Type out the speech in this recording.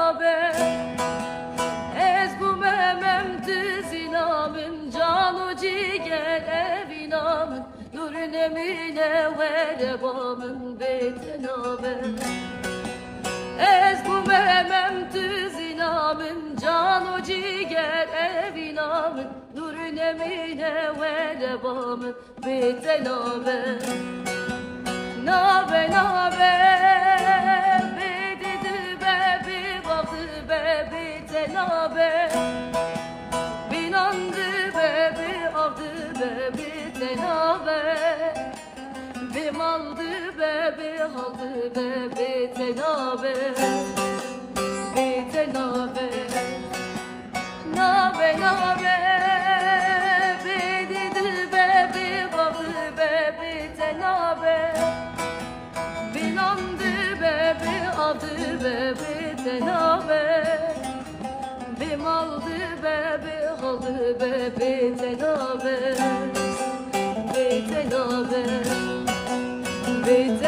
nabe Ez bu memem düzinamın Canu ciger evinamın Nur nemine verebamın Beytenabe Ez bu memem düzinamın Canu ciger evinamın Nur nemine verebamın Beytenabe Nabe nabe Bedidi be bi baktı be Beytenabe Binandı be bi aldı be Beytenabe Bim aldı be bi aldı be Beytenabe Beytenabe Nabe nabe Bedidi be bi baktı be Beytenabe Binandı be bi aldı be Beytenabe Bim aldı be bi aldı be Beytenabe Beytenabe